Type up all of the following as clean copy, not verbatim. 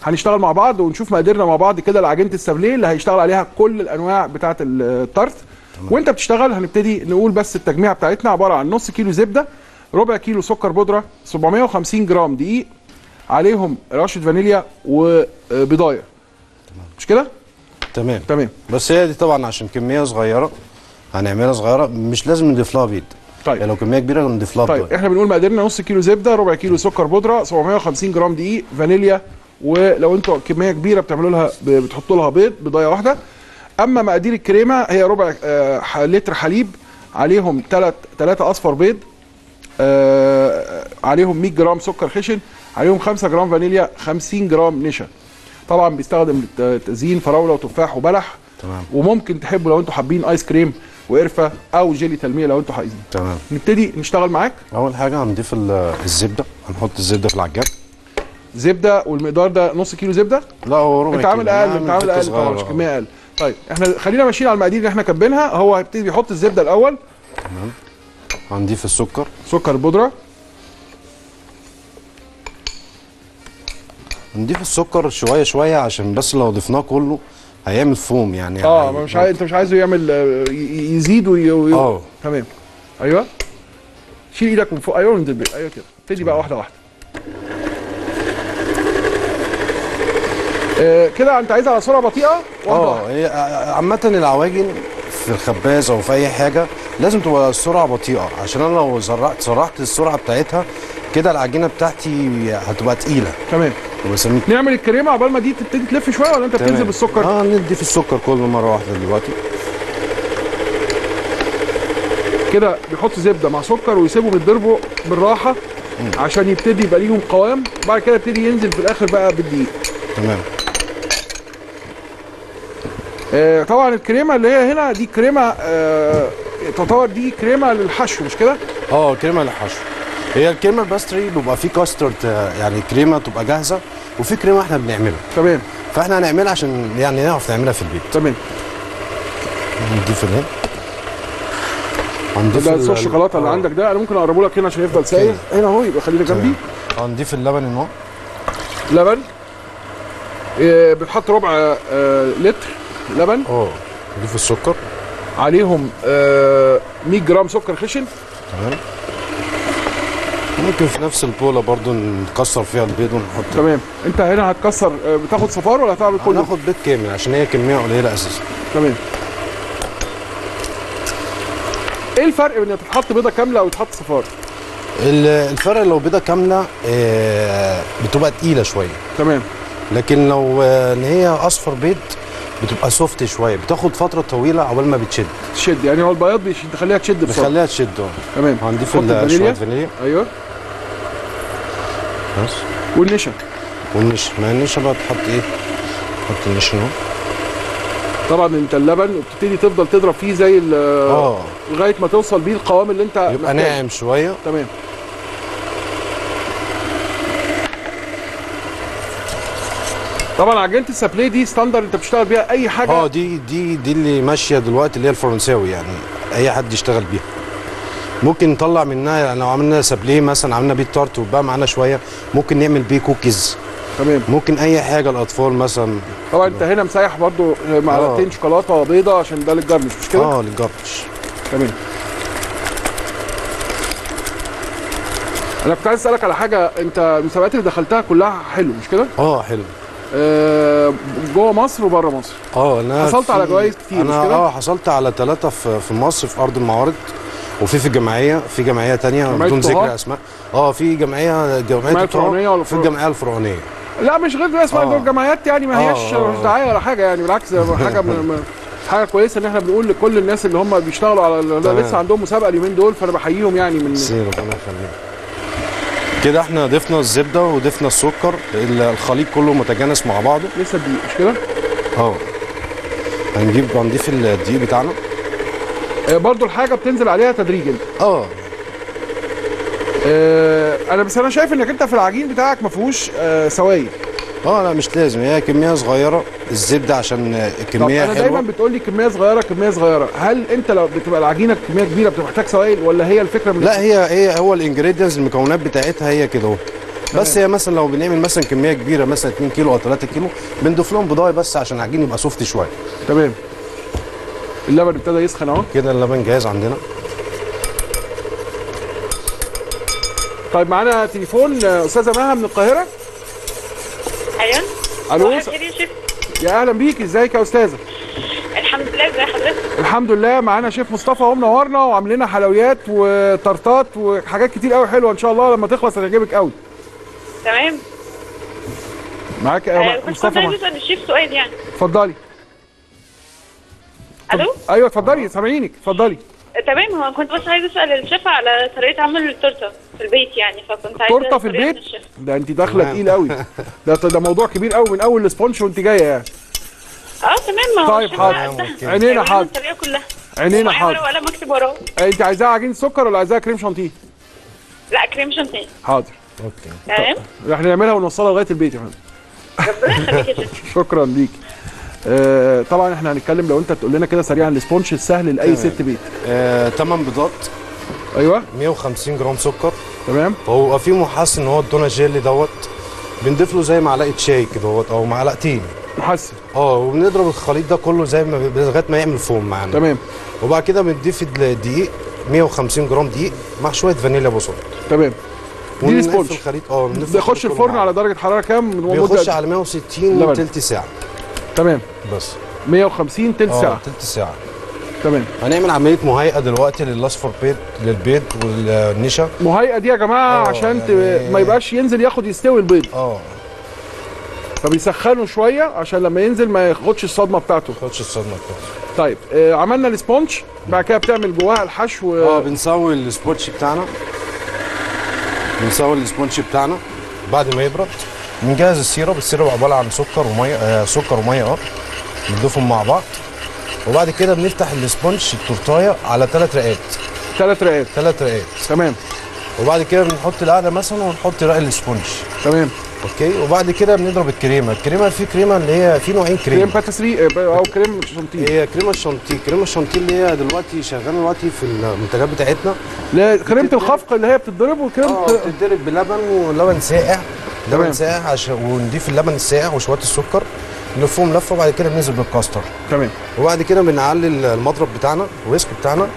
هنشتغل مع بعض ونشوف مقاديرنا مع بعض كده لعجينه السابليه اللي هيشتغل عليها كل الانواع بتاعه الطرد. وانت بتشتغل هنبتدي نقول بس التجميعه بتاعتنا عباره عن نص كيلو زبده، ربع كيلو سكر بودره، 750 جرام دقيق، عليهم رشه فانيليا وبضايه. مش كده؟ تمام. بس هي دي طبعا عشان كميه صغيره هنعملها صغيره، مش لازم نضيف لها بيض. طيب يعني لو كميه كبيره نضيف لها بيض. طيب احنا بنقول مقاديرنا نص كيلو زبده، ربع كيلو سكر بودره، 750 جرام دقيق، فانيليا، ولو انتوا كميه كبيره بتعملوا لها بتحطوا لها بيض، بضايه واحده. اما مقادير الكريمه هي ربع لتر حليب، عليهم 3 اصفر بيض، عليهم 100 جرام سكر خشن، عليهم 5 جرام فانيليا، 50 جرام نشا. طبعا بيستخدم تزيين فراوله وتفاح وبلح. تمام. وممكن تحبوا لو انتوا حابين ايس كريم وقرفه او جيلي تلميع لو انتوا عايزين. تمام. نبتدي نشتغل معاك. اول حاجه هنضيف الزبده، هنحط الزبده في العجان. زبده، والمقدار ده نص كيلو زبده؟ لا هو ربع كيلو. انت عامل اقل، انت عامل اقل طبعا، مش كميه اقل. طيب احنا خلينا ماشيين على المقادير اللي احنا كاتبينها. هو هيبتدي بيحط الزبده الاول. تمام. هنضيف السكر، سكر البودره. نضيف السكر شويه شويه عشان بس لو ضفناه كله هيعمل فوم يعني. مش عايز، انت مش عايزه يعمل يزيد تمام. ايوه، شيل ايدك من فوق. ايوه انزل بيه. ايوه كده. ابتدي بقى واحده واحده. كده انت عايزها على سرعه بطيئه واحده. هي عامه العواجن في الخباز او في اي حاجه لازم تبقى السرعه بطيئه، عشان انا لو سرعت السرعه بتاعتها كده العجينه بتاعتي هتبقى تقيله. تمام. نعمل الكريمه عقبال ما دي تبتدي تلف شويه، ولا انت بتنزل بالسكر؟ نضيف السكر كله مره واحده دلوقتي. كده بيحط زبده مع سكر ويسيبهم يتضربوا بالراحه عشان يبتدي يبقى ليهم قوام، وبعد كده يبتدي ينزل في الاخر بقى بالدقيق. تمام. طبعا الكريمه اللي هي هنا دي كريمه تعتبر دي كريمه للحشو، مش كده؟ كريمه للحشو. هي الكريمه الباستري بيبقى فيه كاسترد، يعني كريمه تبقى جاهزه، وفي كريمه احنا بنعملها. تمام. فاحنا هنعملها عشان يعني نعرف نعملها في البيت. تمام. نضيف هنا. ده صوص الشوكولاته اللي عندك ده، انا ممكن اقربه لك هنا عشان يفضل سايل هنا اهو، يبقى خلينا جنبي. هنضيف اللبن هنا. لبن بتحط ربع لتر لبن. نضيف السكر، عليهم 100 جرام سكر خشن. تمام. ممكن في نفس البوله برضو نكسر فيها البيض ونحط. تمام. انت هنا هتكسر، بتاخد صفار ولا هتعمل كله؟ هناخد بيض كامل عشان هي كميه قليله اساسا. تمام. ايه الفرق بين تتحط بيضه كامله او تحط صفار؟ الفرق لو بيضه كامله بتبقى تقيله شويه. تمام. لكن لو ان هي اصفر بيض بتبقى سوفت شويه، بتاخد فتره طويله عقبال ما بتشد. يعني هو البياض تخليها تشد بسرعه. بيخليها تشد. تمام. هنضيف شويه فانيليا. ايوه. بس. والنشا. ما النشا بقى تحط ايه؟ تحط النشا اهو. طبعا انت اللبن وبتبتدي تفضل تضرب فيه زي لغايه ما توصل بيه القوام اللي انت يبقى ناعم شويه. تمام. طبعا عجينه السابليه دي ستاندرد انت بتشتغل بيها اي حاجه. دي اللي ماشيه دلوقتي، اللي هي الفرنساوي، يعني اي حد يشتغل بيها. ممكن نطلع منها، يعني لو عملنا سابليه مثلا، عملنا بيه تارت وبقى معانا شويه، ممكن نعمل بيه كوكيز. تمام. ممكن اي حاجه الاطفال مثلا. طبعا انت هنا مسيح برضو معلقتين شوكولاته بيضه عشان ده للجرنش، مش كده؟ للجرنش. تمام. انا كنت عايز اسالك على حاجه، انت المسابقات اللي دخلتها كلها حلو، مش كده؟ حلو. جوه مصر وبره مصر. انا حصلت على جوائز كتير، مش كده؟ حصلت على 3 في مصر في ارض المعارض، وفي الجمعيه، في جمعيه ثانيه بدون ذكر اسماء. في جمعيه الفرعونيه، ولا في الجمعيه الفرعونيه. لا مش غير اسمها دول جمعيات، يعني ما هياش دعايه ولا حاجه، يعني بالعكس حاجه كويسه ان احنا بنقول لكل الناس اللي هم بيشتغلوا على لسه عندهم مسابقه اليومين دول، فانا بحييهم يعني من ربنا يخليك. كده احنا ضفنا الزبده وضفنا السكر، الخليط كله متجانس مع بعضه. لسه الدقيق، مش كده؟ هنضيف الدقيق بتاعنا. برضو الحاجه بتنزل عليها تدريجي. انا شايف انك انت في العجين بتاعك ما فيهوش سوائل. لا مش لازم، هي كميه صغيره الزبده عشان كميه حلوه. انا دايما بتقول لي كميه صغيره، هل انت لو بتبقى العجينه كميه كبيره بتبقى محتاج سوائل، ولا هي الفكره لا هي هو الانجريدينتس، المكونات بتاعتها هي كده اهو. بس هي مثلا لو بنعمل مثلا كميه كبيره مثلا 2 كيلو او 3 كيلو بنضيف لهم بضايه بس عشان العجين يبقى سوفت شويه. تمام. اللبن ابتدى يسخن اهو. كده اللبن جاهز عندنا. طيب معانا تليفون استاذه مها من القاهره. ايوه. الو. يا شيف. يا اهلا بيك، ازيك يا استاذه؟ الحمد لله، ازي حضرتك؟ الحمد لله. معانا شيف مصطفى اهو منورنا وعامل لنا حلويات وطرطات وحاجات كتير قوي حلوه، ان شاء الله لما تخلص هتعجبك قوي. تمام. معاك مصطفى. كنت عايزه اسال الشيف سؤال يعني. اتفضلي. الو. ايوه اتفضلي، سامعينك، اتفضلي. تمام. هو كنت بس عايزه اسال الشيف على طريقه عمل التورته في البيت يعني، فكنت عايزه تورته في البيت؟ ده انت داخله تقيل قوي. ده موضوع كبير قوي من اول السبونج وانت جايه يعني. تمام. طيب حاضر، عينينا حاضر. الطريقه كلها عينينا حاضر. ولا مكتب وراه. انت عايزاها عجينه سكر ولا عايزاها كريم شانتيه؟ لا، كريم شانتيه. حاضر. اوكي. تمام. احنا نعملها ونوصلها لغايه البيت يا فندم. ربنا يخليك يا شيف. شكرا ليك. طبعا احنا هنتكلم لو انت تقول لنا كده سريعا السبونج السهل لاي ست بيت. 8 بيضات. ايوه. 150 جرام سكر. تمام. هو في محسن ان هو الدونا جيلي دوت بنضيف له زي معلقه شاي كده او معلقتين محسن. وبنضرب الخليط ده كله زي ما لغايه ما يعمل فوم معانا. تمام. وبعد كده بنضيف الدقيق 150 جرام دقيق مع شويه فانيليا بسيط. تمام. دي السبونج. الخليط بيخش الفرن على درجه حراره كام؟ بيخش على 160 تلت ساعه. تمام. بس 150 تلت ساعه. تلت ساعه. تمام. هنعمل عمليه مهيئه دلوقتي للاصفر بيض للبيض والنشا. مهيئه دي يا جماعه عشان يعني ما يبقاش ينزل يستوي البيض. فبيسخنوا شويه عشان لما ينزل ما ياخدش الصدمه بتاعته. طيب عملنا السبونج، بعد كده بتعمل جواها الحشو. بنسوي السبونج بتاعنا. بعد ما يبرد بنجهز السيرب. السيرب عباره عن سكر وميه بنضيفهم مع بعض. وبعد كده بنفتح السبونج التورتايه على 3 رقات. 3 رقات. تمام. وبعد كده بنحط القاعده مثلا ونحط رق السبونج. تمام. اوكي. وبعد كده بنضرب الكريمه. في كريمه اللي هي في نوعين كريم باتيسري او كريم شانتيه. هي كريمه الشانتيه اللي هي دلوقتي شغاله دلوقتي في المنتجات بتاعتنا. لا، كريمه الخفق اللي هي بتتضرب بتتضرب بلبن ولبن ساقع. عشان ونضيف اللبن الساقع وشويه السكر نلفهم لفه. وبعد كده بننزل بالكاستر. تمام. وبعد كده بنعلي المضرب بتاعنا الويسك بتاعنا.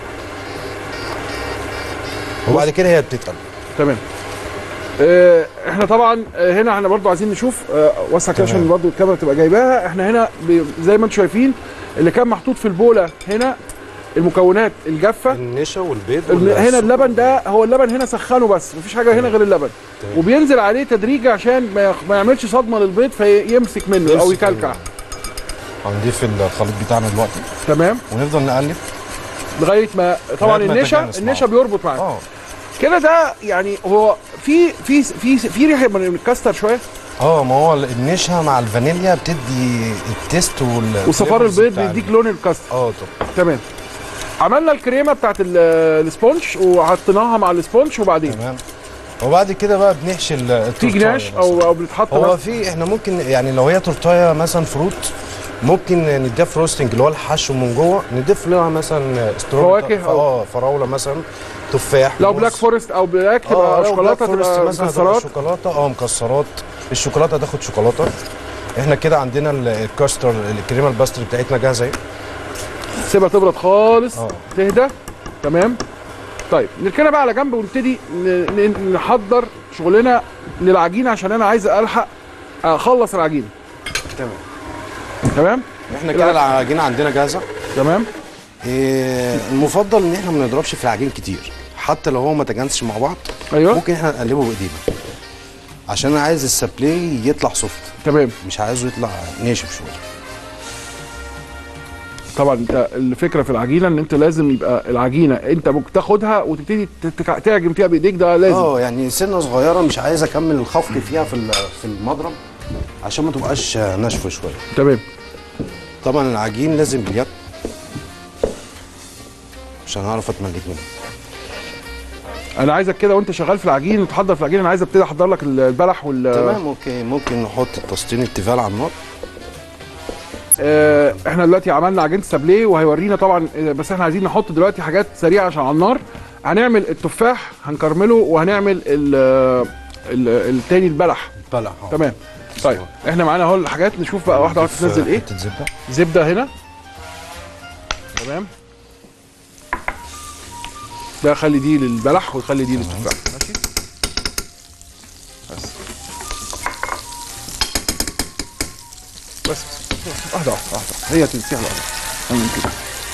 وبعد كده هي بتتقل. تمام. احنا طبعا هنا احنا برضو عايزين نشوف وسع كده عشان برضو الكاميرا تبقى جايباها. احنا هنا زي ما انتم شايفين اللي كان محطوط في البوله هنا المكونات الجافه، النشا والبيض هنا اللبن ده هو اللبن هنا سخنه بس مفيش حاجه هنا غير اللبن. وبينزل عليه تدريجي عشان ما يعملش صدمه للبيض فيمسك منه او يكلكع. هنضيف الخليط بتاعنا دلوقتي. تمام. ونفضل نقلب لغايه ما طبعا النشا بيربط معاه. كده ده يعني هو في ريحه من الكاستر شويه. ما هو النشا مع الفانيليا بتدي التيست وصفار البيض بيديك لون الكاستر. تمام. عملنا الكريمه بتاعت السبونج وحطيناها مع السبونج وبعدين تمام. وبعد كده بقى بنحشي في جناش او بتتحط. هو في احنا ممكن يعني لو هي تورتايه مثلا فروت ممكن نديها فروستنج اللي هو الحشو من جوه نضيف لها مثلا فواكه فراوله مثلا تفاح. لو بلاك فورست او بلاك تبقى شوكولاته تبقى مكسرات. مكسرات. الشوكولاته تاخد شوكولاته. احنا كده عندنا الكاستر الكريمه الباستري بتاعتنا جاهزه اهي. سيبها تبرد خالص تهدى. تمام. طيب نركنها بقى على جنب ونبتدي نحضر شغلنا للعجينه عشان انا عايز الحق اخلص العجينه. تمام. احنا كده العجينه عندنا جاهزه. تمام. المفضل ان احنا ما نضربش في العجين كتير حتى لو هو ما تجانسش مع بعض. ايوه. ممكن احنا نقلبه بايدينا عشان انا عايز السابلي يطلع سوفت. تمام. مش عايزه يطلع ناشف شويه. طبعا انت الفكره في العجينه ان انت لازم يبقى العجينه انت ممكن تاخدها وتبتدي تعجن فيها بايديك، ده لازم. يعني سنه صغيره مش عايز اكمل الخفق فيها في المضرب عشان ما تبقاش ناشفه شويه. تمام. طبعا العجين لازم باليد عشان اعرف اتملك منه. انا عايزك كده وانت شغال في العجين وتحضر في العجين، انا عايز ابتدي احضر لك البلح تمام. اوكي. ممكن نحط التسطين التيفال على النار. احنا دلوقتي عملنا عجينه سابليه وهيورينا طبعا، بس احنا عايزين نحط دلوقتي حاجات سريعه عشان على النار. هنعمل التفاح هنكرمله وهنعمل التاني البلح. بلح تمام. طيب احنا معانا اهو الحاجات، نشوف بقى واحده واحده تنزل ايه. زبده. زبده هنا. تمام. ده خلي دي للبلح وخلي دي للتفاح. ماشي. بس واحده واحده هي تنسيها لوحدها. تمام كده.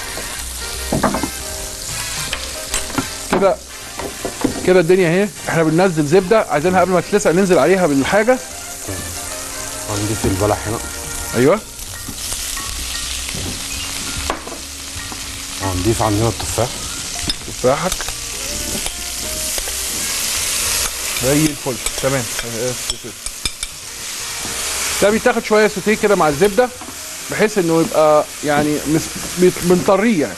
كده كده الدنيا اهي. احنا بننزل زبده عايزينها قبل ما تتلسع، ننزل عليها بالحاجه. هنضيف البلح هنا. ايوه. هنضيف عندنا التفاح. تفاحك زي الفل. تمام. ده بيتاخد شويه سوتيه كده مع الزبده بحيث انه يبقى يعني بنطريه يعني.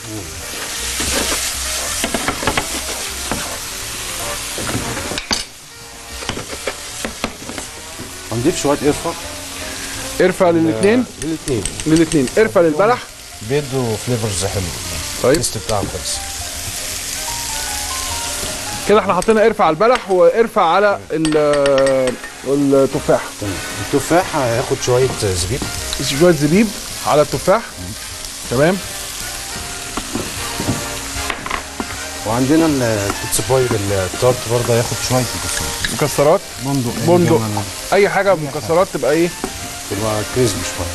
هنضيف شويه قرفه. قرفه للاثنين. للاثنين قرفه للبلح بيدوا فليفرز حلو. طيب التيست بتاعه كويس. كده احنا حطينا قرفه على البلح وقرفه على التفاح. تمام. التفاح هياخد شويه زبيب. شويه زبيب على التفاح. تمام. وعندنا البيتزا باي بالتارت برضه هياخد شويه مكسرات. بندق. اي حاجه مكسرات تبقى ايه؟ تبقى كريسبي شويه.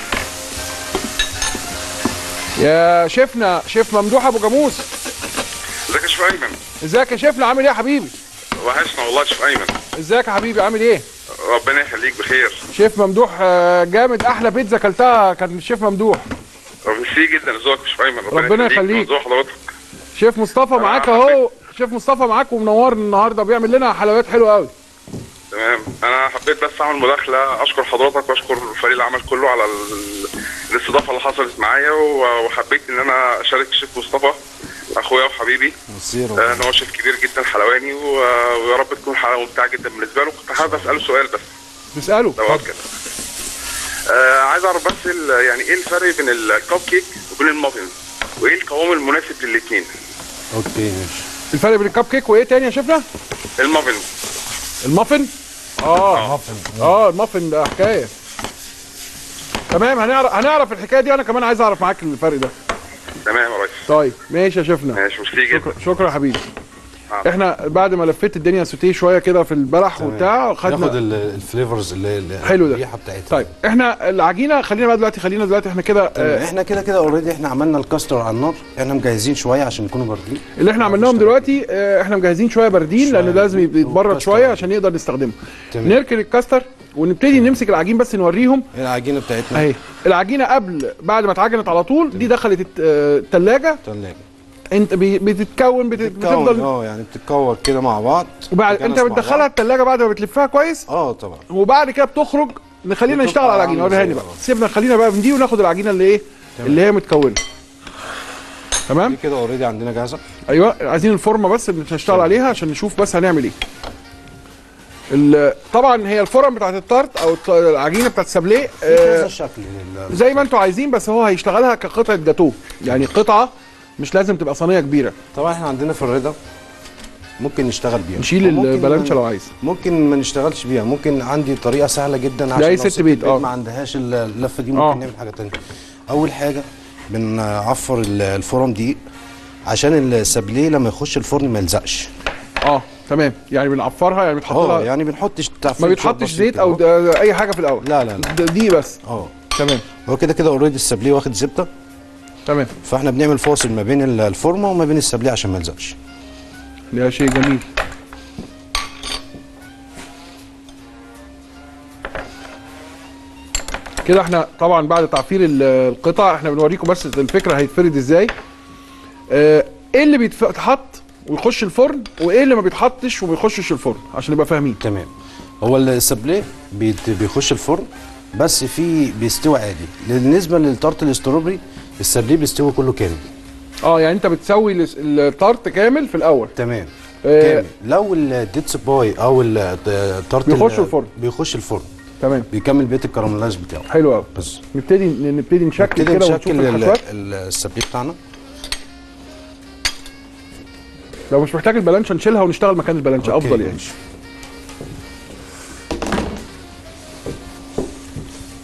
يا شيفنا، شيف ممدوح ابو جاموس. ازيك يا شيف ايمن؟ ازيك يا شيفنا، عامل ايه يا حبيبي؟ وحشنا والله يا شيف ايمن. ازيك يا حبيبي، عامل ايه؟ ربنا يخليك بخير. شيف ممدوح جامد. احلى بيتزا اكلتها كانت من الشيف ممدوح. ميرسي جدا لذوقك يا شيف ايمن. ربنا يخليك. ذوق حضرتك. شيف مصطفى معاك اهو. شيف مصطفى معاك ومنورنا النهارده، بيعمل لنا حلويات حلوه قوي. تمام. انا حبيت بس اعمل مداخله اشكر حضرتك واشكر فريق العمل كله على الاستضافه اللي حصلت معايا، وحبيت ان انا اشارك الشيف مصطفى اخويا وحبيبي ان هو شيف كبير جدا حلواني، ويا رب تكون حلقه ممتعه جدا بالنسبه له. كنت حابب اساله سؤال بس. بساله. لو كده عايز اعرف بس يعني ايه الفرق بين الكب كيك وبين المافن، وايه القوام المناسب للاثنين؟ اوكي ماشي. الفرق بين الكب كيك وايه تاني يا شيفنا؟ المافن. المافن؟ المافن ده حكايه. تمام. هنعرف الحكايه دي. انا كمان عايز اعرف معاك الفرق ده. تمام يا ريس. طيب ماشي يا شيفنا. ماشي. ميرسي جدا. شكرا يا حبيبي. احنا بعد ما لفيت الدنيا سوتيه شويه كده في البلح وبتاع، خدنا ناخد الفليفرز اللي حلو ده الريحه بتاعتها. طيب احنا العجينه خلينا دلوقتي احنا كده احنا كده اوريدي احنا عملنا الكاستر على النار. احنا مجهزين شويه عشان يكونوا باردين. اللي احنا عملناهم دلوقتي احنا مجهزين شويه باردين لانه لازم يتبرد شويه عشان نقدر نستخدمه. نركن الكاستر ونبتدي نمسك العجين بس نوريهم العجينه بتاعتنا اهي. العجينه بعد ما اتعجنت على طول دي دخلت الثلاجه. انت بتفضل يعني بتتكور كده مع بعض. وبعد انت بتدخلها الثلاجه بعد ما بتلفها كويس. طبعا. وبعد كده بتخرج نخلينا نشتغل على العجينه. وريها لي بقى. سيبنا خلينا بقى من دي وناخد العجينه اللي ايه اللي هي متكونه. تمام. دي كده اوريدي عندنا جاهزه. ايوه. عايزين الفورمه بس اللي هنشتغل عليها عشان نشوف بس هنعمل ايه. طبعا هي الفورم بتاعت التارت او العجينه بتاعت السابليه كذا شكل زي ما انتوا عايزين، بس هو هيشتغلها كقطعه جاتوه، يعني قطعه مش لازم تبقى صينيه كبيره. طبعا احنا عندنا في الرضا ممكن نشتغل بيها. نشيل البلانشه لو عايز. ممكن ما نشتغلش بيها. ممكن عندي طريقه سهله جدا عشان ست بيت ما عندهاش اللفه دي. ممكن نعمل حاجه ثانيه. اول حاجه بنعفر الفرن دقيق عشان السابليه لما يخش الفرن ما يلزقش. تمام. يعني بنعفرها، يعني بنحط لها يعني بنحطش ما بيتحطش زيت او اي حاجه في الاول. لا دي بس. تمام. هو كده اوريدي السابليه واخد زبده. تمام. فاحنا بنعمل فاصل ما بين الفورمه وما بين السابليه عشان ما يلزقش. ده شيء جميل. كده احنا طبعا بعد تعفير القطع احنا بنوريكم بس الفكره هيتفرد ازاي. ايه اللي بيتحط ويخش الفرن وايه اللي ما بيتحطش وما بيخشش الفرن عشان نبقى فاهمين. تمام. هو السابليه بيخش الفرن بس بيستوي عادي. بالنسبه للتارت الاستروبري السابليه بيستوي كله كامل. يعني انت بتسوي التارت كامل في الاول. تمام. كامل. لو الديتس باي او التارت بيخش الفرن. تمام. بيكمل بقيه الكراميلايز بتاعه. حلو قوي. بس نبتدي نشكل كده ونشوف الحشوات. السابليه بتاعنا لو مش محتاج البلانشه نشيلها ونشتغل مكان البلانشه افضل يعني.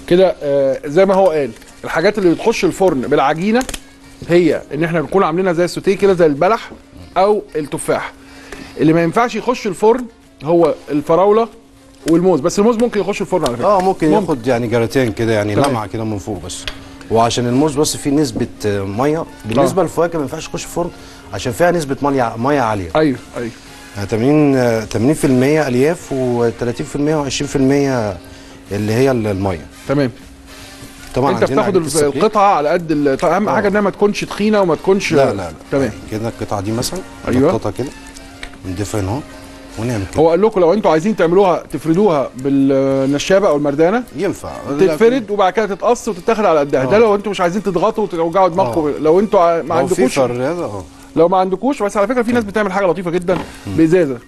كده زي ما هو قال، الحاجات اللي بتخش الفرن بالعجينه هي ان احنا نكون عاملينها زي السوتيه كده، زي البلح او التفاح. اللي ما ينفعش يخش الفرن هو الفراوله والموز، بس الموز ممكن يخش الفرن على فكره. ممكن ياخد يعني جراتين كده، يعني لمعه كده من فوق بس. وعشان الموز بس فيه نسبه ميه، بالنسبه للفواكه ما ينفعش يخش الفرن عشان فيها نسبه ميه عاليه. ايوه يعني 80% الياف و30% و20% اللي هي الميه. تمام. طبعا انت بتاخد القطعه على قد اهم حاجه انها ما تكونش تخينه وما تكونش. لا. تمام كده القطعه دي مثلا، ايوه القطعه كده نضيفها هنا ونعمل كده. هو قال لكم لو انتوا عايزين تعملوها تفردوها بالنشابه او المردانه ينفع تتفرد وبعد كده تتقص وتتاخد على قدها. ده لو انتوا مش عايزين تضغطوا وتوجعوا دماغكم. لو انتوا ما عندكوش لو ما عندكوش. بس على فكره في ناس بتعمل حاجه لطيفه جدا بازازه.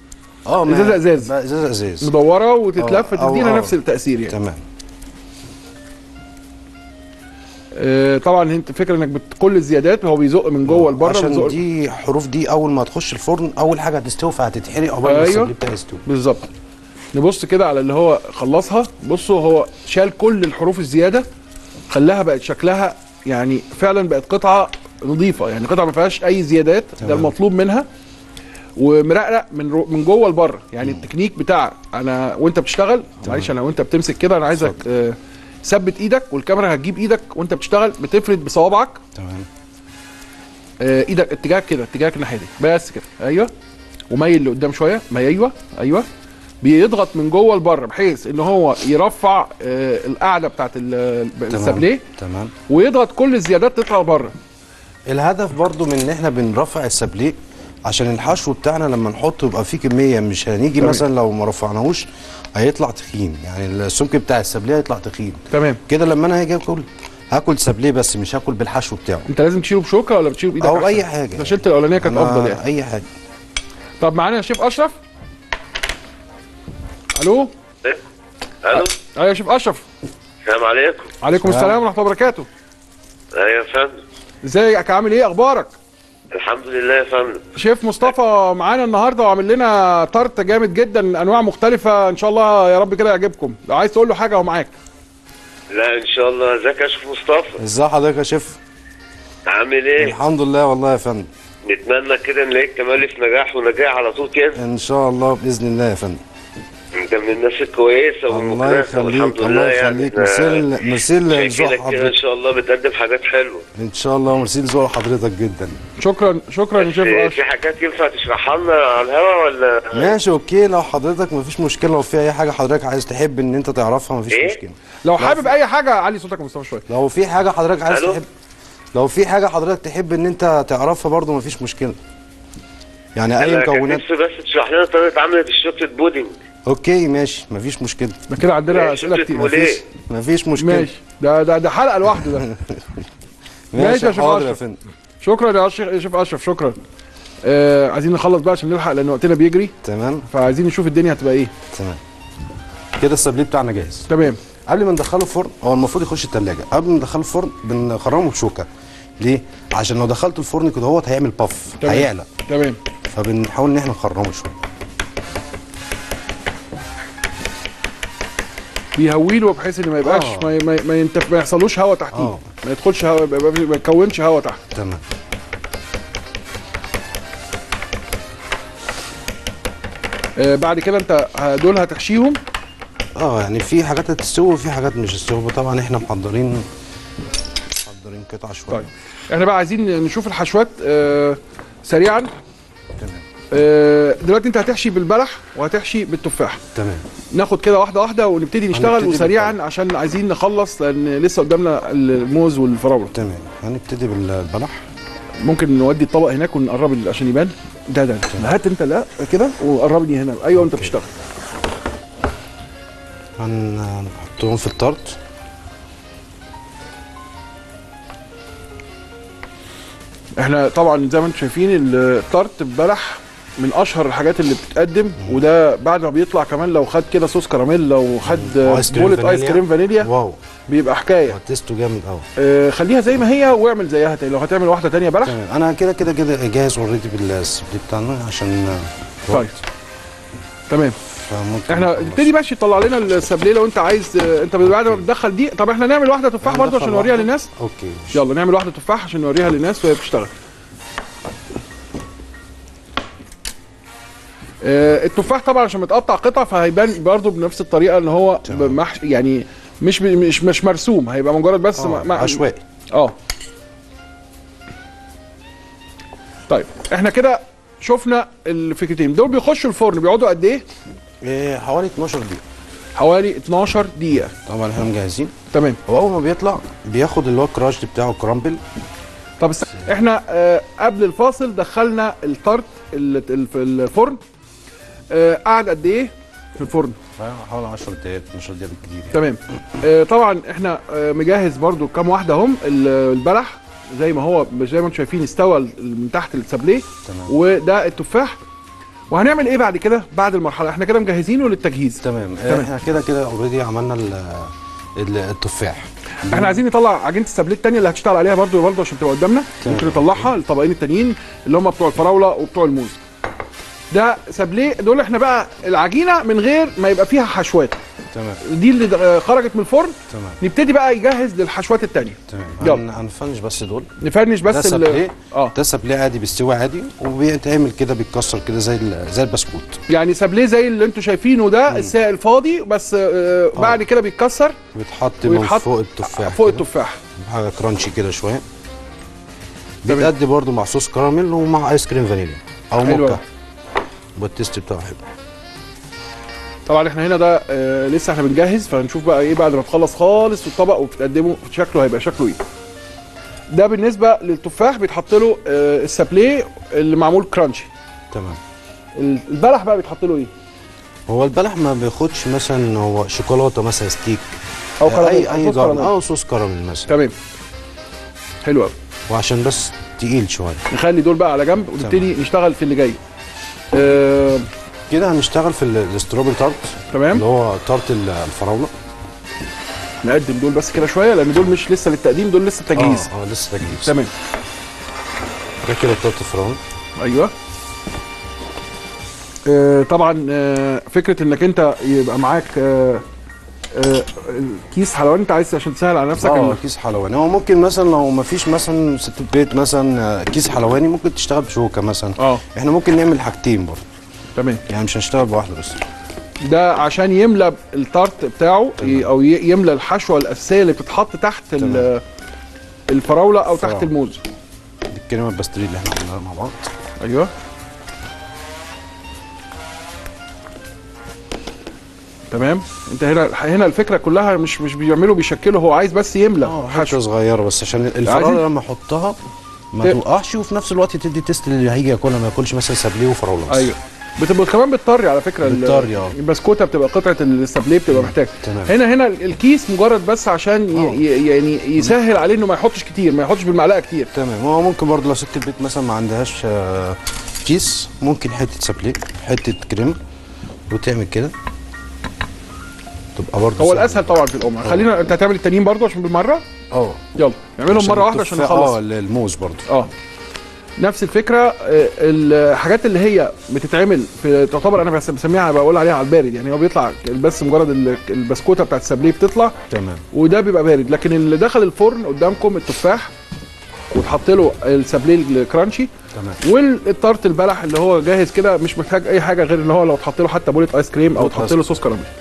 ازازه مدوره وتتلف تدينا نفس التاثير يعني. تمام. طبعا انت فكره انك كل الزيادات هو بيزق من جوه لبره. عشان دي حروف دي اول ما تخش الفرن اول حاجه هتستوي فهتتحرق عقبال ما السبلي بتاعها يستوي. بالظبط. نبص كده على اللي هو خلصها. بصوا هو شال كل الحروف الزياده، خلاها بقت شكلها يعني فعلا بقت قطعه نظيفه، يعني قطعه ما فيهاش اي زيادات. ده المطلوب منها. ومرقرق من جوه لبره. يعني التكنيك بتاع انا وانت بتشتغل، معلش انا وانت بتمسك كده انا عايزك ثبت ايدك والكاميرا هتجيب ايدك وانت بتشتغل بتفرد بصوابعك. تمام. ايدك اتجاهك كده، اتجاهك الناحيه دي بس كده. ايوه. وميل لقدام شويه. ايوه. بيضغط من جوه لبره بحيث ان هو يرفع القاعده بتاعت السابليه. تمام. ويضغط كل الزيادات تطلع بره. الهدف برضو من ان احنا بنرفع السابليه عشان الحشو بتاعنا لما نحطه يبقى فيه كميه، مش هنيجي مثلا لو ما رفعناهوش هيطلع تخين، يعني السمك بتاع السابليه هيطلع تخين. تمام. كده لما انا هاجي هاكل سابليه بس مش هاكل بالحشو بتاعه. انت لازم تشيله بشوكه ولا بتشيله بايدك؟ او اي حاجه. انت شلت الاولانيه كانت افضل يعني. اي حاجه. طب معانا يا شيف اشرف. الو. الو. ايوه يا شيف اشرف. السلام عليكم. عليكم السلام ورحمه الله وبركاته. ايوه يا فندم. ازيك؟ عامل ايه؟ اخبارك؟ الحمد لله يا فندم. شيف مصطفى معانا النهارده وعامل لنا طرت جامد جدا، انواع مختلفه ان شاء الله يا رب كده يعجبكم. لو عايز تقول له حاجه هو معاك. لا ان شاء الله. ازيك يا شيف مصطفى؟ ازي حضرتك يا شيف؟ عامل ايه؟ الحمد لله والله يا فندم. نتمنى كده نلاقيك كمال في نجاح ونجاح على طول كده ان شاء الله باذن الله يا فندم. انت من الناس الكويسه الله يخليك. الله يخليك. ميرسي لذوق حضرتك. ان شاء الله بتقدم حاجات حلوه ان شاء الله. ميرسي لذوق حضرتك جدا. شكرا يا شيف اشرف. في حاجات ينفع تشرحها لنا على الهوا ولا؟ ماشي اوكي. لو حضرتك مفيش مشكله، لو في اي حاجه حضرتك عايز تحب ان انت تعرفها مفيش مشكله. لو حابب اي حاجه علي صوتك يا مصطفى شويه. لو في حاجه حضرتك عايز تحب، لو في حاجه حضرتك تحب ان انت تعرفها برضو مفيش مشكله. يعني اي مكونات. بس تشرح لنا طريقه عمل الشوكليت بودنج. اوكي ماشي مفيش مشكله. ده كده عندنا اسئله كتير. مفيش مشكله. ماشي. ده حلقه لوحده ده. ماشي يا شيف اشرف. شكرا يا شيف اشرف. شكرا. عايزين نخلص بقى عشان نلحق لان وقتنا بيجري. تمام. فعايزين نشوف الدنيا هتبقى ايه. تمام. كده السابليه بتاعنا جاهز. تمام. قبل ما ندخله الفرن، هو المفروض يخش الثلاجه. قبل ما ندخله الفرن بنخرمه بشوكه. ليه؟ عشان لو دخلته الفرن كده هوت هيعمل باف، هيعلى. تمام. فبنحاول ان احنا نخرمه شويه. بيهويله بحيث ان ما يبقاش ما يحصلوش هواء تحتيه. ما يدخلش هواء، ما يكونش هواء تحت. تمام. بعد كده انت دول هتحشيهم. يعني في حاجات هتستوي وفي حاجات مش هتستوي. طبعا احنا محضرين قطع شويه. طيب احنا بقى عايزين نشوف الحشوات سريعا. تمام. دلوقتي انت هتحشي بالبلح وهتحشي بالتفاح. تمام. ناخد كده واحده واحده ونبتدي نشتغل وسريعا عشان عايزين نخلص لان لسه قدامنا الموز والفراوله. تمام. هنبتدي بالبلح. ممكن نودي الطبق هناك ونقرب عشان يبان. ده هات انت لا كده وقربني هنا. ايوه انت بتشتغل. هنحطهم في الطرت. احنا طبعا زي ما انتم شايفين الطرت ببلح من اشهر الحاجات اللي بتتقدم. وده بعد ما بيطلع كمان لو خد كده صوص كراميل، لو خد بولة ايس كريم فانيليا، واو بيبقى حكايه. تيستو جامد قوي. خليها زي ما هي واعمل زيها تاني. لو هتعمل واحده تانيه بلح. تمام. انا كده جاهز اوريدي بالسبلي بتاعنا عشان طيب تمام. فممكن احنا نبتدي ماشي تطلع لنا السابليه لو انت عايز. انت بعد ما بتدخل دي، طب احنا نعمل واحده تفاح برضه عشان نوريها للناس. اوكي يلا نعمل واحده تفاح عشان نوريها للناس وهي بتشتغل. التفاح طبعا عشان متقطع قطع فهيبان برضه بنفس الطريقه ان هو يعني مش مرسوم، هيبقى مجرد بس عشوائي. طيب احنا كده شفنا الفكرتين دول. بيخشوا الفرن بيقعدوا قد ايه؟ حوالي 12 دقيقه. حوالي 12 دقيقه. طبعا احنا مجهزين. تمام. هو اول ما بيطلع بياخد اللي هو الكراش بتاعه كرامبل. طب احنا قبل الفاصل دخلنا الطرد في الفرن. قعد قد ايه في الفرن؟ حوالي 10 دقايق 12 دقيقه بالكتير يعني. تمام. طبعا احنا مجهز برضو كام واحده اهم. البلح زي ما هو زي ما انتم شايفين استوى من تحت السابليه. تمام. وده التفاح. وهنعمل ايه بعد كده بعد المرحله؟ احنا كده مجهزينه للتجهيز. تمام. احنا كده اوريدي عملنا التفاح. احنا عايزين نطلع عجينه السابليه الثانيه اللي هتشتغل عليها برضو عشان تبقى قدامنا. ممكن نطلعها الطبقين التانيين اللي هم بتوع الفراوله وبتوع الموز. ده سابليه دول احنا بقى العجينه من غير ما يبقى فيها حشوات. تمام. دي اللي خرجت من الفرن. تمام. نبتدي بقى يجهز للحشوات الثانيه. تمام. يلا هنفنش بس دول. نفنش بس ده سابليه. ده سابليه عادي بيستوي عادي وبيتعمل كده بيتكسر كده زي البسكوت. يعني سابليه زي اللي انتوا شايفينه ده السائل فاضي بس. بعد كده بيتكسر ويتحط من فوق التفاح. فوق التفاح حاجه كرانشي كده شويه. بيتقدي برده مع صوص كراميل ومع ايس كريم فانيليا او موكا. والتيست بتاعه حلو. طبعا احنا هنا ده لسه احنا بنجهز فهنشوف بقى ايه بعد ما تخلص خالص في الطبق وبتقدمه شكله هيبقى شكله ايه. ده بالنسبه للتفاح بيتحط له السابليه اللي معمول كرانشي. تمام. البلح بقى بيتحط له ايه؟ هو البلح ما بياخدش مثلا هو شوكولاته مثلا ستيك او كراميل اي جرم او صوص كراميل مثلا. تمام. حلو قوي. وعشان بس تقيل شويه نخلي دول بقى على جنب ونبتدي نشتغل في اللي جاي. كده هنشتغل في الاستروبري تارت. تمام. اللي هو تارت الفراوله. نقدم دول بس كده شويه لان دول مش لسه للتقديم، دول لسه تجهيز. لسه تجهيز. تمام. ده كده تارت الفراوله. ايوه. طبعا فكره انك انت يبقى معاك كيس حلواني انت عايز عشان تسهل على نفسك. كيس حلواني. هو ممكن مثلا لو ما فيش مثلا ست بيت مثلا كيس حلواني ممكن تشتغل بشوكه مثلا. احنا ممكن نعمل حاجتين برضه. تمام. يعني مش هنشتغل بواحده بس. ده عشان يملى التارت بتاعه. تمام. او يملى الحشوه الاساسيه اللي بتتحط تحت الفراوله او تحت الموز. دي الكريمه الباستري اللي احنا عملناها مع بعض. ايوه. تمام. انت هنا الفكره كلها مش بيشكلوا، هو عايز بس يملى حشوه صغيره بس عشان الفراوله لما احطها ما توقعش وفي نفس الوقت تدي تيست اللي هيجي ياكلها ما ياكلش مثلا سابليه وفراوله بس. ايوه. بتبقى كمان بالطري على فكره. بالطري. البسكوته بتبقى قطعه السابليه بتبقى محتاج. هنا الكيس مجرد بس عشان يعني يسهل عليه انه ما يحطش كتير، ما يحطش بالمعلقه كتير. تمام. هو ممكن برضه لو ست البيت مثلا ما عندهاش كيس ممكن حته سابليه حته كريمه وتعمل كده تبقى برضه هو الاسهل طبعا في الامه. خلينا انت هتعمل التانيين برضه عشان بالمره. يلا نعملهم مره واحده عشان نخلص. الموز برضه. نفس الفكره. الحاجات اللي هي بتتعمل في تعتبر انا بسميها بقول عليها على البارد، يعني هو بيطلع بس مجرد البسكوته بتاعت السابليه بتطلع. تمام. وده بيبقى بارد. لكن اللي دخل الفرن قدامكم التفاح وتحط له السابليه الكرانشي. تمام. والطارت البلح اللي هو جاهز كده مش محتاج اي حاجه غير ان هو لو تحط له حتى بولة ايس كريم او تحط له صوص كراميل.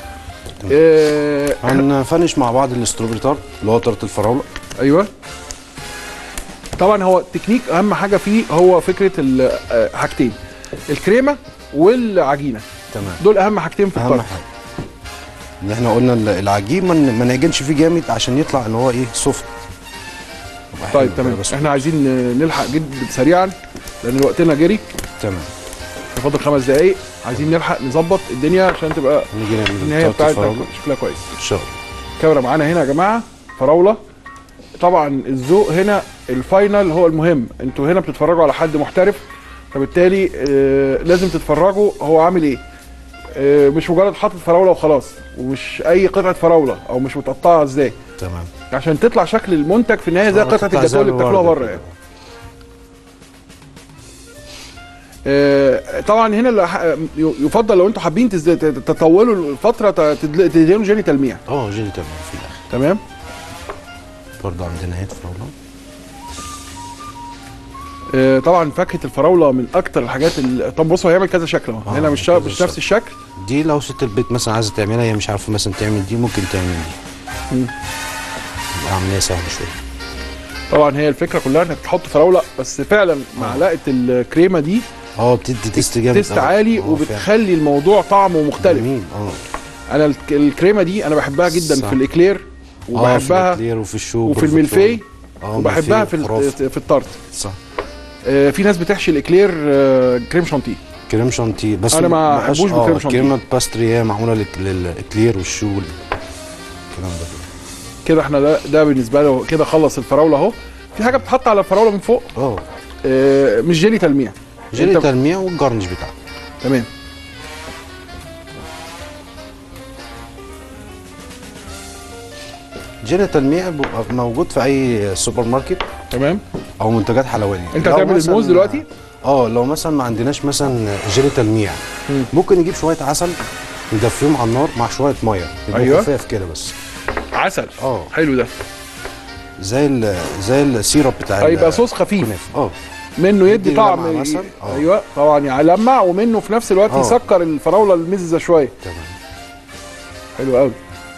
هنفنش مع بعض الاستروبري تارت اللي هو تارت الفراوله. ايوه. طبعا هو التكنيك اهم حاجه فيه هو فكره حاجتين، الكريمه والعجينه. تمام. دول اهم حاجتين في الطرد. اهم حاجه ان احنا قلنا العجين ما نعجنش فيه جامد عشان يطلع اللي هو ايه سوفت. طيب تمام. احنا عايزين نلحق جد سريعا لان وقتنا جري. تمام. فاضل 5 دقايق. عايزين نلحق نظبط الدنيا عشان تبقى النهايه بتاعتنا شكلها كويس ان شاء الله. الكاميرا معانا هنا يا جماعه فراوله. طبعا الذوق هنا الفاينل هو المهم. انتوا هنا بتتفرجوا على حد محترف فبالتالي لازم تتفرجوا هو عامل ايه. مش مجرد حاطط فراوله وخلاص ومش اي قطعه فراوله او مش متقطعه ازاي. تمام. عشان تطلع شكل المنتج في النهايه زي قطعه الجاتوه اللي بتاكلوها بره يعني. طبعا هنا يفضل لو انتوا حابين تطولوا الفتره تدهنوا جيلي تلميع. جيلي تلميع في الاخر. تمام. برضه عندنا اهي فراوله. طبعا فاكهه الفراوله من اكتر الحاجات طب بصوا هيعمل كذا شكل اهو. هنا مش نفس الشكل. دي لو ست البيت مثلا عايزه تعملها، هي مش عارفه مثلا تعمل دي، ممكن تعمل دي. عمليه سهله شويه. طبعا هي الفكره كلها انك تحط فراوله، بس فعلا معلقه الكريمه دي بتدي تيست جامد، تيست عالي، وبتخلي الموضوع طعمه مختلف. جميل. انا الكريمه دي انا بحبها جدا صح. في الاكلير، وبحبها في الاكلير وفي الشوب وفي الملفي، وبحبها في التارت. صح. في ناس بتحشي الاكلير كريم شانتيه. كريم شانتيه بس انا ما بحبوش بالكريم شانتيه. كريمه باستري هي معموله للاكلير والشو الكلام ده كده. احنا ده بالنسبه له كده خلص الفراوله اهو. في حاجه بتتحط على الفراوله من فوق مش جيلي تلميع، جيلي تلميع والجارنش بتاعه. تمام. جيلي تلميع بيبقى موجود في اي سوبر ماركت. تمام. او منتجات حلوانيه. انت هتعمل الموز دلوقتي؟ لو مثلا ما عندناش مثلا جيلي تلميع، ممكن نجيب شويه عسل ندفيهم على النار مع شويه ميه، يبقى خفاف كده بس. عسل. حلو ده. زي السيرب بتاع يبقى صوص خفيف. منه يدي طعم. ايوه طبعا يلمع، ومنه في نفس الوقت يسكر الفراوله المززه شويه. تمام. حلو قوي.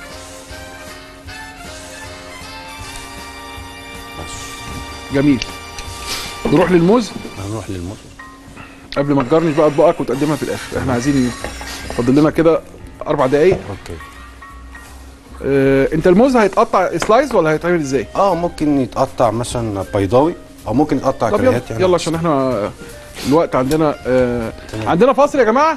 جميل. نروح للموز. هنروح للموز قبل ما تجرنش بقى اطباقك وتقدمها في الاخر. احنا عايزين فاضل لنا كده 4 دقايق. اوكي. انت الموز هيتقطع سلايز ولا هيتعمل ازاي؟ ممكن يتقطع مثلا بيضاوي، او ممكن يتقطع كريهات يعني. يلا عشان احنا الوقت عندنا عندنا فاصل يا جماعه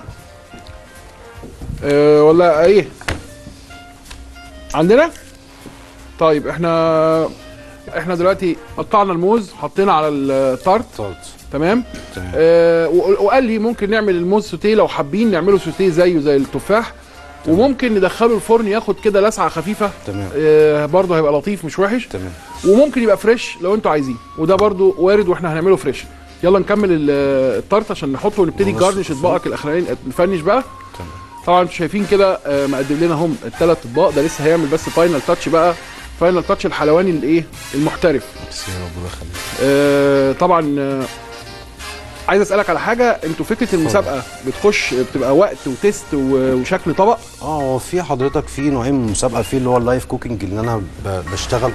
ولا ايه؟ عندنا؟ طيب احنا دلوقتي قطعنا الموز، حطينا على الطارت. تمام. وقال لي ممكن نعمل الموز سوتيه لو حابين نعمله سوتيه زيه زي التفاح. تمام. وممكن ندخله الفرن ياخد كده لسعه خفيفه. تمام. برضه هيبقى لطيف مش وحش. تمام. وممكن يبقى فريش لو انتوا عايزين، وده برضه وارد واحنا هنعمله فريش. يلا نكمل الطارت عشان نحطه ونبتدي نجرنش اطباقك الاخرانيين، نفنش بقى. تمام. طبعا انتوا شايفين كده مقدم لنا هم ال3 اطباق. ده لسه هيعمل بس فاينل تاتش بقى، فاينل تاتش الحلواني الايه المحترف. طبعا عايز اسالك على حاجه. انتوا فكره المسابقه بتبقى وقت وتيست وشكل طبق؟ هو في حضرتك في نوعين من المسابقه. في اللي هو اللايف كوكينج، اللي انا بشتغل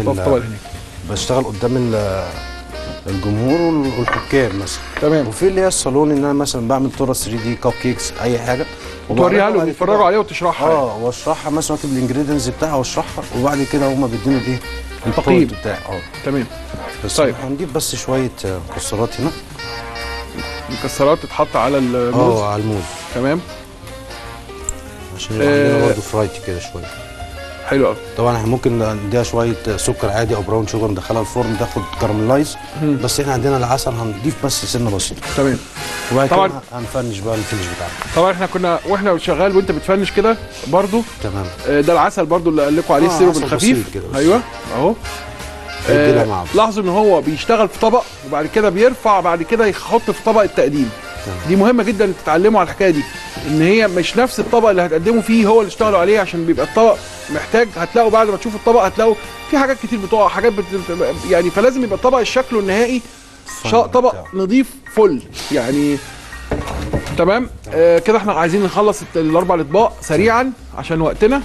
قدام الجمهور والحكام مثلا. تمام. وفي اللي هي الصالون، ان انا مثلا بعمل تورته 3 دي كاب كيكس اي حاجه، وتوريها لهم يتفرجوا عليها وتشرحها. واشرحها مثلا، اكتب الانجريدينتس بتاعها واشرحها، وبعد كده هم بيدوني الايه التقييم بتاعي. تمام. بس طيب هنجيب بس شويه مكسرات هنا. مكسرات تتحط على الموز. على الموز. تمام. عشان يبقى عندنا برضه فرايتي كده شويه. حلو قوي. طبعا احنا ممكن نديها شويه سكر عادي او براون شوجر، ندخلها الفرن تاخد كراميلايز. بس احنا عندنا العسل هنضيف بس سنه بسيطه. تمام. وبعد كده هنفنش بقى الفينش بتاعنا. طبعا احنا واحنا شغال وانت بتفنش كده برضو. تمام. ده العسل برضو اللي قال لكم عليه السيروب الخفيف. ايوه اهو. لاحظوا ان هو بيشتغل في طبق، وبعد كده بيرفع، بعد كده يحط في طبق التقديم. دي مهمه جدا تتعلموا على الحكايه دي، ان هي مش نفس الطبق اللي هتقدموا فيه هو اللي اشتغلوا عليه، عشان بيبقى الطبق محتاج. هتلاقوا بعد ما تشوفوا الطبق هتلاقوا في حاجات كتير بتقع، حاجات يعني. فلازم يبقى الطبق شكله النهائي طبق نظيف فل يعني. تمام. كده احنا عايزين نخلص ال4 اطباق سريعا عشان وقتنا.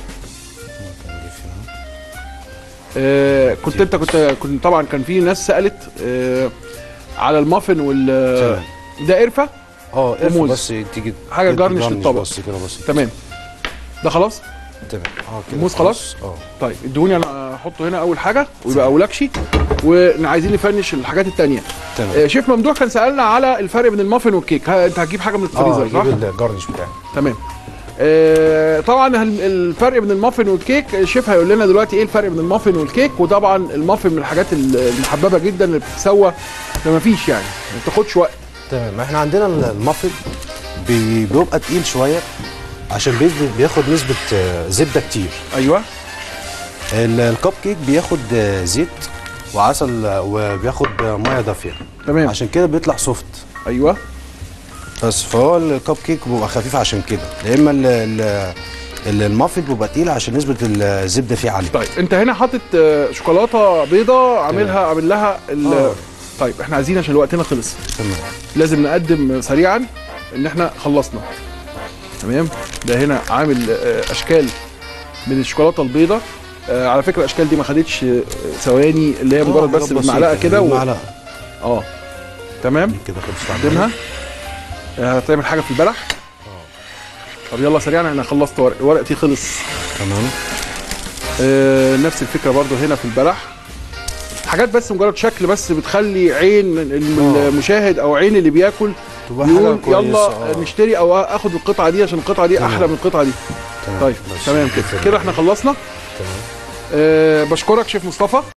كنت طبعا كان في ناس سالت على المافن ده قرفه. قرفه بس تيجي حاجه جارنش للطبق بس كده بس. تمام. ده خلاص. تمام. كده الموز خلاص. طيب ادوني انا احطه هنا اول حاجه ويبقى اولكشي، وعايزين نفنش الحاجات الثانيه. تمام. شيف ممدوح كان سالنا على الفرق بين المافن والكيك. انت هتجيب حاجه من الفريزر صح؟ هجيب الجارنش بتاعي. تمام. طبعا الفرق بين المافن والكيك الشيف هيقول لنا دلوقتي ايه الفرق بين المافن والكيك. وطبعا المافن من الحاجات المحببه جدا اللي بتتسوى ما فيش يعني ما بتاخدش وقت. تمام. احنا عندنا المافن بيبقى تقيل شويه عشان بياخد نسبه زبده كتير. ايوه. الكب كيك بياخد زيت وعسل وبياخد ميه دافيه. تمام. عشان كده بيطلع سوفت. ايوه. بس فهو الكب كيك بيبقى خفيف عشان كده، يا اما المافل بيبقى تقيل عشان نسبه الزبده فيه عاليه. طيب انت هنا حاطط شوكولاته بيضه عامل لها طيب احنا عايزين عشان وقتنا خلص تمام لازم نقدم سريعا ان احنا خلصنا. تمام. ده هنا عامل اشكال من الشوكولاته البيضه. على فكره الاشكال دي ما خدتش ثواني، اللي هي مجرد بس بالمعلقه كده بالمعلقه. تمام كده خلصت. قدمها. هتعمل حاجه في البلح. طب يلا سريعا انا خلصت ورقتي خلص. تمام. نفس الفكره برضو هنا في البلح. حاجات بس مجرد شكل بس بتخلي عين المشاهد او عين اللي بياكل يقول يلا نشتري او اخد القطعه دي عشان القطعه دي احلى من القطعه دي. طيب تمام كده احنا خلصنا. تمام. بشكرك شيف مصطفى.